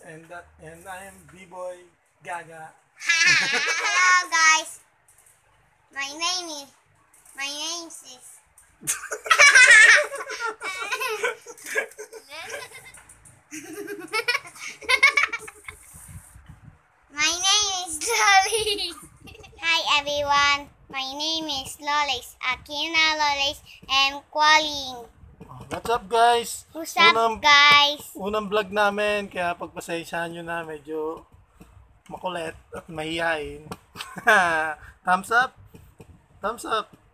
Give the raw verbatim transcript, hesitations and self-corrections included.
and that and I am B-Boy Gaga. Hello guys. My name is my name is My name is Lolis. Hi everyone. My name is Lolis. Akina Lolis and calling. What's up guys? What's up Unang, guys? unang vlog namin, kaya pagpasensyahan nyo na medyo makulit at mahihain. Thumbs up! Thumbs up!